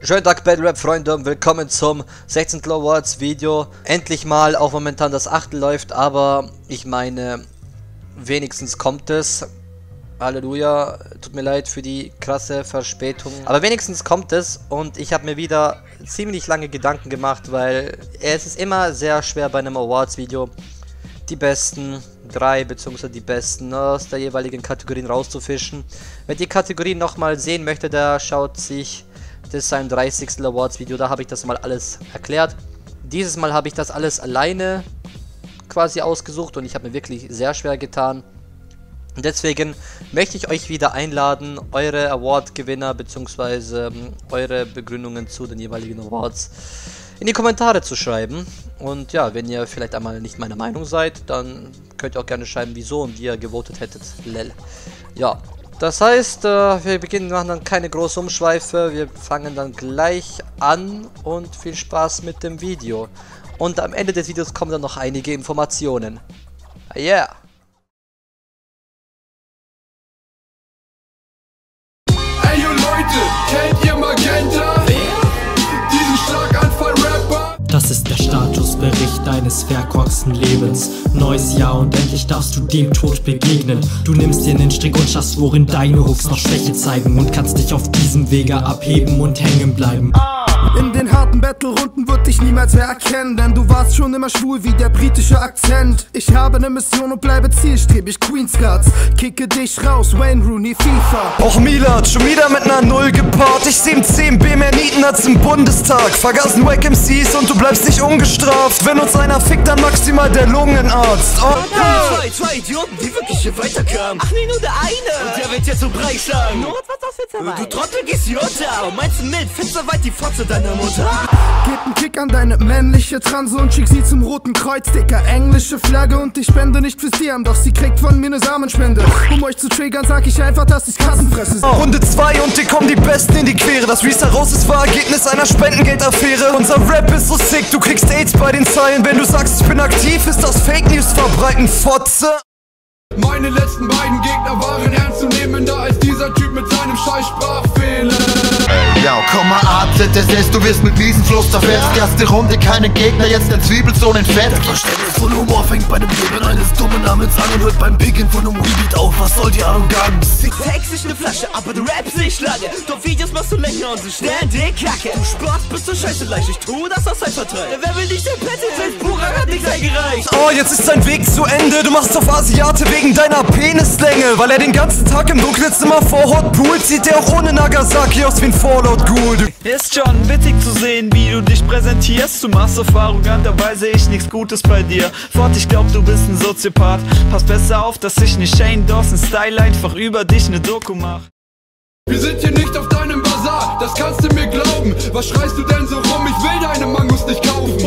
Schönen Tag Battle Rap Freunde und willkommen zum 16. Awards Video. Endlich mal, auch momentan das 8. läuft, aber ich meine, wenigstens kommt es. Halleluja, tut mir leid für die krasse Verspätung. Aber wenigstens kommt es und ich habe mir wieder ziemlich lange Gedanken gemacht, weil es ist immer sehr schwer bei einem Awards Video die besten 3 bzw. die besten aus der jeweiligen Kategorien rauszufischen. Wer die Kategorien nochmal sehen möchte, der schaut sich das sein 30. Awards Video, da habe ich das mal alles erklärt. Dieses Mal habe ich das alles alleine quasi ausgesucht und ich habe mir wirklich sehr schwer getan. Und deswegen möchte ich euch wieder einladen, eure Award-Gewinner bzw. eure Begründungen zu den jeweiligen Awards in die Kommentare zu schreiben. Und ja, wenn ihr vielleicht einmal nicht meiner Meinung seid, dann könnt ihr auch gerne schreiben, wieso und wie ihr gewotet hättet. Lel. Ja, das heißt, wir beginnen, machen dann keine große Umschweife. Wir fangen dann gleich an und viel Spaß mit dem Video. Und am Ende des Videos kommen dann noch einige Informationen. Yeah! Ey, yo Leute, kennt ihr Magenta? Diesen Schlaganfall-Rapper? Das ist der Statusbericht deines verkorksten Lebens. Neues Jahr und endlich darfst du dem Tod begegnen. Du nimmst dir einen Strick und schaffst, worin deine Hooks noch Schwäche zeigen, und kannst dich auf diesem Wege abheben und hängen bleiben. In den harten Battle-Runden wird dich niemals wer erkennen, denn du warst schon immer schwul wie der britische Akzent. Ich habe ne Mission und bleibe zielstrebig, Queen's Guts. Kicke dich raus, Wayne Rooney, FIFA. Och Milad, schon wieder mit ner Null gepaart. Ich seh im 10B mehr Nieten als im Bundestag. Vergaßen Wack MCs und du bleibst nicht ungestraft. Wenn uns einer fickt, dann maximal der Lungenarzt. Oh. Zwei Idioten, die wirklich hier weiterkamen. Ach nee, nur der eine. Und der wird jetzt so breit schlagen. Not, was das jetzt dabei? Du Trottel gehst hier unter. Und meinst du mit, findest du weit die Fotze deiner Mutter? Gib einen Kick an deine männliche Transe und schick sie zum Roten Kreuz, Dicker. Englische Flagge und ich spende nicht fürs Diam, doch sie kriegt von mir ne Samenspende. Um euch zu triggern, sag ich einfach, dass ich Kassenfresse. Runde 2 und dir kommen die Besten in die Quere. Das Reese raus ist war Ergebnis einer Spendengeldaffäre. Unser Rap ist so sick, du kriegst AIDS bei den Zeilen. Wenn du sagst, ich bin aktiv, ist das Fake News verbreiten, Fotze. Meine letzten beiden Gegner waren ernstzunehmender als dieser Typ mit seinem scheiß Sprachfehler. Ja, komm mal AZSS, du wirst mit miesen Fluss da fest. Erste Runde, keine Gegner, jetzt ein Zwiebelsohn in Fett. Der Verständnis von Humor fängt bei dem Leben eines dummen Namens an und hört beim Picken von einem Weebeat auf. Was soll die Arroganz? Text ist ne Flasche, aber du rappst nicht lange. Doch Videos machst du länger und so ständig Kacke. Du Spaß bist du scheiße leicht, ich tu das aus Zeitvertreib. Wer will nicht den Petty selbst, Pura hat nichts eingereicht. Oh, jetzt ist dein Weg zu Ende. Du machst auf Asiate wegen deiner Penislänge. Weil er den ganzen Tag im Dunkelzimmer vor Hot Pool sieht der auch ohne Nagasaki aus wie ein Fallout-Ghoul. Ist schon witzig zu sehen, wie du dich präsentierst. Du machst auf arrogant, dabei sehe ich nichts Gutes bei dir. Fort, ich glaub, du bist ein Soziopath. Pass besser auf, dass ich nicht Shane Dawson-Style einfach über dich ne Doku mach. Wir sind hier nicht auf deinem Bazar, das kannst du mir glauben. Was schreist du denn so rum? Ich will deine Mangos nicht kaufen.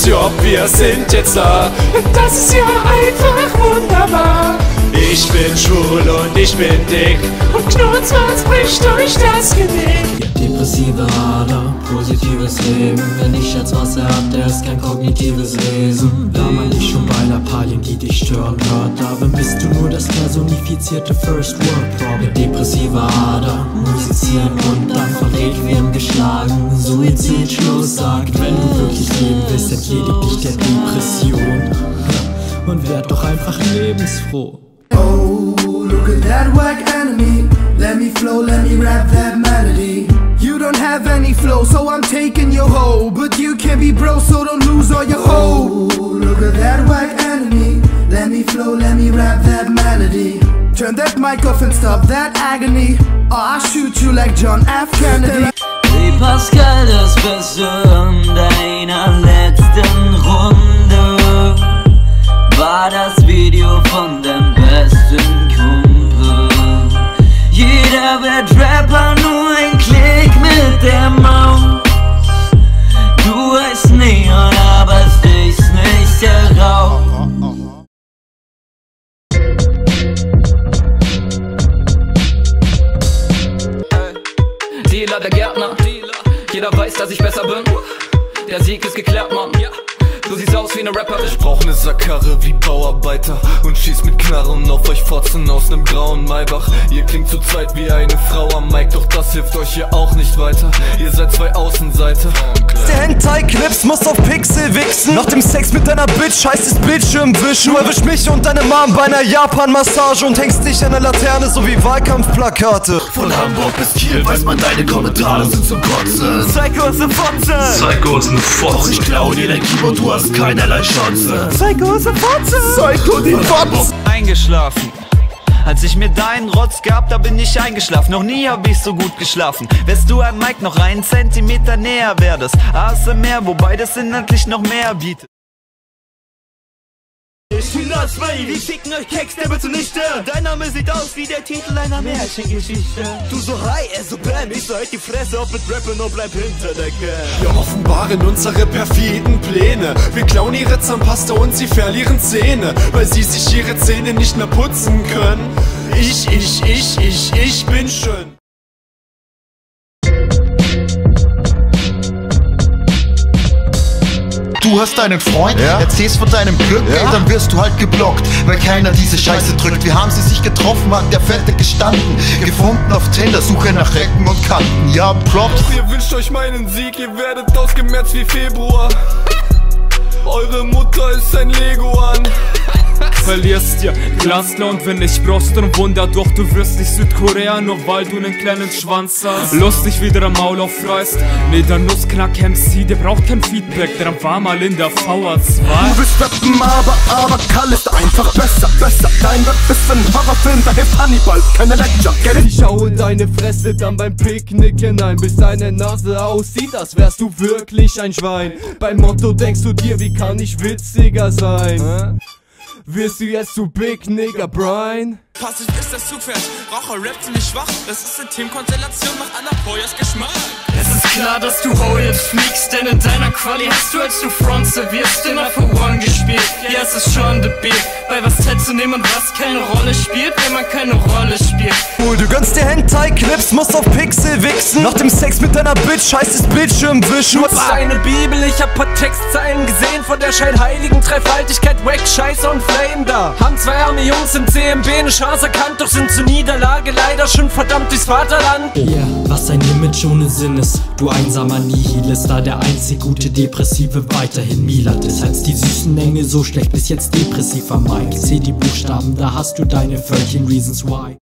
ist Job, wir sind jetzt da. Das ist ja einfach wunderbar. Ich bin schwul und ich bin dick und Knurzwatz bricht durch das Genick. Depressive Ader, positives Leben. Wer nicht als Wasser hat, der ist kein kognitives Wesen. Da man dich schon bei Lappalien, die dich stören hört, dann bist du nur das personifizierte First World Problem. Depressive Ader, musizieren und dann von Requiem geschlagen. Suizidschluss sagt, wenn du wirklich leben willst, entledig dich der Depression und werd doch einfach lebensfroh. Oh, look at that whack enemy. Let me flow, let me rap that melody. You don't have any flow, so I'm taking your hoe. But you can't be bro, so don't lose all your hoe. Oh, look at that whack enemy. Let me flow, let me rap that melody. Turn that mic off and stop that agony. Or I'll shoot you like John F. Kennedy. Wie Pascal das Beste an deiner letzten Runde war das Video von deinem besten Kumpel. Jeder wird Rapper, nur ein Klick mit der Maus. Du heißt Neon, aber stichst nicht heraus. Dealer, der Gärtner, jeder weiß, dass ich besser bin. Der Sieg ist geklärt, Mann. Du siehst aus wie eine Rapperin. Ich brauch ne Sackkarre wie Bauarbeiter und schieß mit Knarren auf euch Fotzen aus nem grauen Maybach. Ihr klingt zu zweit wie eine Frau am Mic, doch das hilft euch hier auch nicht weiter. Ihr seid zwei Außenseiter. Der Hentai-Clips muss auf Pixel wichsen. Nach dem Sex mit deiner Bitch heißt es Bildschirmwischen. Du erwisch mich und deine Mom bei einer Japan-Massage und hängst dich an der Laterne, so wie Wahlkampfplakate. Von Hamburg bis Kiel weiß man, deine Kommentare sind zum Kotzen. Psycho ist ne Fotze. Psycho ist ne Fotze. Doch ich klau dir dein Keyboard, du hast keinerlei Chance. Psycho ist ne Fotze. Psycho die Fotze. Eingeschlafen. Als ich mir deinen Rotz gab, da bin ich eingeschlafen. Noch nie hab ich so gut geschlafen. Wärst du an Mike noch einen Zentimeter näher, wär das ASMR, wobei das inhaltlich noch mehr bietet. Ich bin das Way, wir schicken euch Keks, der wird zunichte. Dein Name sieht aus wie der Titel einer Märchengeschichte. Du so hi, er so bam, ich so halt die Fresse auf mit Rappen und bleib hinter der Cam. Wir offenbaren unsere perfiden Pläne. Wir klauen ihre Zahnpasta und sie verlieren Zähne, weil sie sich ihre Zähne nicht mehr putzen können. Ich bin schön. Du hast einen Freund, erzählst von deinem Glück, ey, dann wirst du halt geblockt, weil keiner diese Scheiße drückt. Wie haben sie sich getroffen, hat der Fette gestanden, gefunden auf Tinder, Suche nach Ecken und Kanten. Ja, Props. Doch ihr wünscht euch meinen Sieg, ihr werdet ausgemerzt wie Februar. Eure Mutter ist ein Leguan. Verlierst dir glasklar und wenn ich brauchst du ein Wunder, doch du wirst nicht Südkorea, nur weil du einen kleinen Schwanz hast. Lustig wie der am Maul aufreißt. Nee, der Nussknack MC, der braucht kein Feedback, der war mal in der VA2. Du willst rappen, aber Kall ist einfach besser. Dein Rap ist ein Horrorfilm, da hilft Hannibal, keine Lecture, get it? Ich schaue deine Fresse dann beim Picknick hinein, bis deine Nase aussieht, als wärst du wirklich ein Schwein. Beim Motto denkst du dir, wie kann ich witziger sein? Wirst du jetzt zu Big Nigga Brian? Passiv ist das Zugpferd, Raucher rappt ziemlich schwach. Das ist eine Teamkonstellation nach Anna Poyas Geschmack. Es ist klar, dass du heute fliegst, denn in deiner Quali hast du, als du Front servierst, immer for one gespielt. Ja, es ist schon the beat, bei was Ted zu nehmen und was keine Rolle spielt, wenn man keine Rolle spielt. Du gönnst dir Hentai-Clips, musst auf Pixel wichsen. Nach dem Sex mit deiner Bitch heißt es Bildschirmwischen. Nutzt deine Bibel, ich hab paar Textzeilen gesehen von der scheinheiligen Dreifaltigkeit, Wack, Scheiße und Flame da. Haben zwei arme Jungs im CMB eine Chance erkannt, doch sind zur Niederlage leider schon verdammt durchs Vaterland. Yeah, was ein Image ohne Sinn ist, du einsamer Nihilist, da der einzig gute Depressive weiterhin Milat ist. Als die süßen Engel so schlecht bis jetzt depressiv am Mike. Seh die Buchstaben, da hast du deine 13 Reasons Why.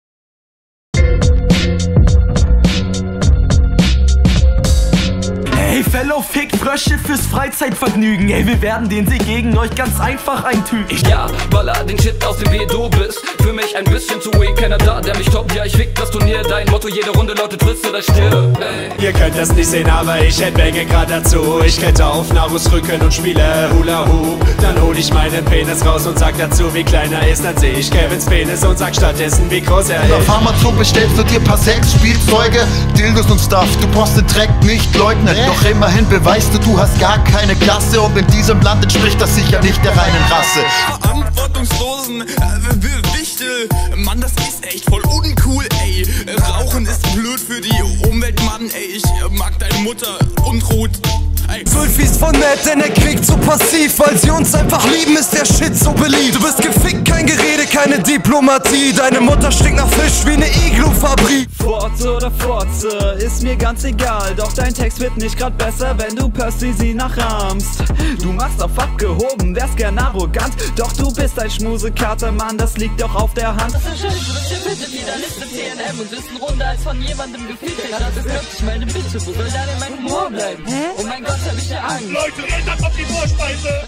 Hey Fellow Fick-Frösche fürs Freizeitvergnügen. Ey, wir werden den Sieg gegen euch ganz einfach eintüten. Ja, baller den Shit aus dem B, du bist für mich ein bisschen zu weak. Keiner da, der mich toppt, ja ich fick das Turnier. Dein Motto, jede Runde lautet friss oder stirb. Ihr könnt das nicht sehen, aber ich headbange grad dazu. Ich kletter auf Narus Rücken und spiele Hula Hoop. Dann hol ich meinen Penis raus und sag dazu, wie klein er ist. Dann seh ich Kevins Penis und sag stattdessen, wie groß er ist. Auf Amazon bestellst du dir paar Sex-Spielzeuge, Dildos und Stuff. Du brauchst den Dreck nicht leugnen, doch immerhin beweist du, du hast gar keine Klasse. Und in diesem Land entspricht das sicher nicht der reinen Rasse. Verantwortungslosen Wichtel, Mann, das ist echt voll uncool, ey. Rauchen ist blöd für die Umwelt, Mann, ey. Ich mag deine Mutter und Ruth. Sulfi ist von nett, denn er kriegt so passiv. Weil sie uns einfach lieben, ist der Shit so beliebt. Du bist gefickt, kein Gerede, keine Diplomatie. Deine Mutter stinkt nach Fisch wie eine Iglu-Fabrik. Furze oder Furze, ist mir ganz egal. Doch dein Text wird nicht grad besser, wenn du Percy sie nachahmst. Du machst auf abgehoben, wärst gern arrogant. Doch du bist ein Schmusekater, Mann, das liegt doch auf der Hand. Das ist schön, du bist hier bitte wieder Liste TNM und bist ein Runde als von jemandem gefiltert. Das ist wirklich meine Bitte, wo soll da denn mein Humor bleiben? Oh mein Gott, hab ich eine Angst. Leute, ändert auf die Vorspeise!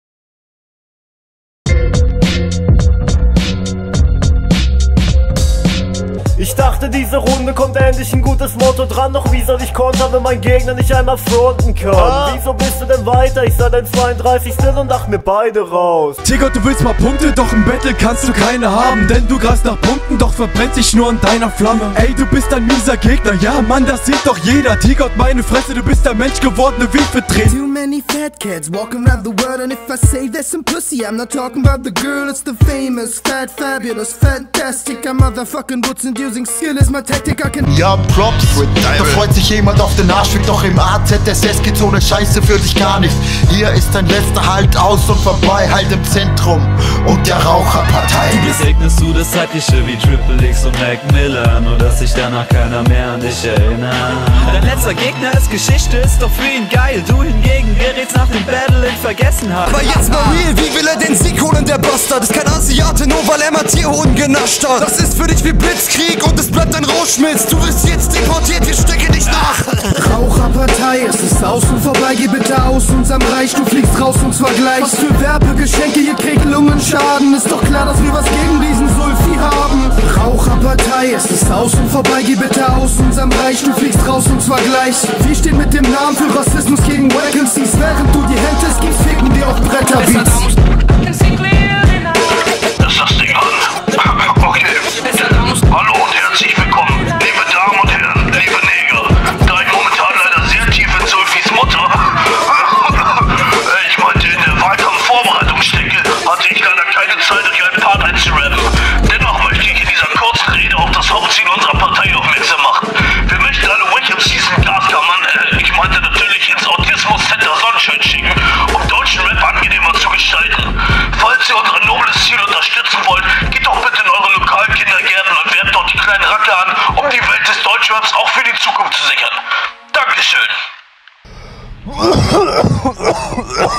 Ich dachte, diese Runde kommt endlich ein gutes Motto dran. Doch wie soll ich kontern, wenn mein Gegner nicht einmal fronten kann? Wieso bist du denn weiter? Ich sah dein 32 still und dachte mir beide raus. Tigott, du willst mal Punkte, doch im Battle kannst du keine haben. Denn du greifst nach Punkten, doch verbrennt dich nur an deiner Flamme. Ey, du bist ein mieser Gegner, ja Mann, das sieht doch jeder. Tigott, meine Fresse, du bist der Mensch gewordene wie verdreht. Too many fat cats walking around the world. And if I say there's some pussy, I'm not talking about the girl. It's the famous, fat, fabulous, fantastic. I'm motherfucking what's inducing skill is my tactic, I can... Ja, Props, da freut sich jemand auf den Arschfick. Doch im AZSS geht so eine Scheiße für dich gar nicht. Hier ist dein letzter Halt aus und vorbei, halt im Zentrum und der Raucherpartei. Segnest du das Zeitliche wie Triple X und Mac Miller, nur dass sich danach keiner mehr an dich erinnert. Dein letzter Gegner ist Geschichte, ist doch für ihn geil. Du hingegen gerätst nach dem Battle in Vergessenheit. Aber jetzt mal real, wie will er den Sieg holen, der Bastard? Ist kein Asiate, nur weil er mal Tierhoden genascht hat. Das ist für dich wie Blitzkrieg und es bleibt ein Rauschmitz. Du wirst jetzt deportiert, wir stecken dich nach. Raucherpartei, es ist aus und vorbei, geh bitte aus unserem Reich, du fliegst raus und zwar gleich. Was für Werbegeschenke, ihr kriegt Lungenschaden. Ist doch klar, dass wir was gegen diesen Sulfi haben. Raucherpartei, es ist aus und vorbei, geh bitte aus unserem Reich, du fliegst raus und zwar gleich. Wir stehen mit dem Namen für Rassismus gegen Vacancies. Während du die Hände gibst, ficken wir auf Bretterbeats. Das ist das Ding an. Okay. Hallo und herzlich willkommen, liebe Damen und Herren, liebe Neger. Da ich momentan leider sehr tief in Sulfis Mutter, ich meinte in der Wahlkampfvorbereitung stecke, hatte ich leider keine Zeit, euch einen Part einzurappen. Dennoch möchte ich in dieser kurzen Rede auf das Hauptziel unserer Partei aufmerksam machen. Wir möchten alle Wack-MCs in Gaskammern, ich meinte natürlich ins Autismus-Center Sonnenschein schicken, um deutschen Rap angenehmer zu gestalten. Falls ihr unser nobles Ziel unterstützen wollt, geht doch bitte in eure lokalen Kindergärten und werbt dort die kleinen Racker an, um die Welt des Deutschraps auch für die Zukunft zu sichern. Dankeschön.